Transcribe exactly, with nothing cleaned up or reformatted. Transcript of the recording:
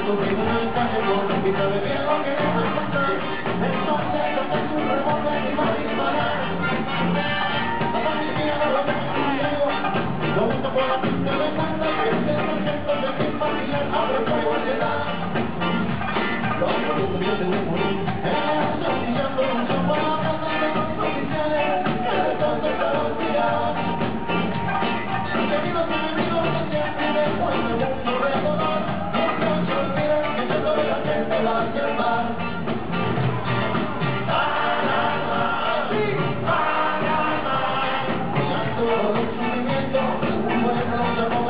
subido en el callejón y sabe bien lo que es encontrar. Entonces toca su revólver y va a disparar. La policía no lo deja conmigo, lo busca por la pista de cuenta que el sargento de mi familia abre fuego y le da. Los productos de morir, él asociando mucho por la casa de los oficiales, pero entonces se lo olvidaban. Queridos enemigos que siempre después del mundo de dolor, no se olviden que yo soy la gente va a llevar. Todo el sufrimiento, un pueblo se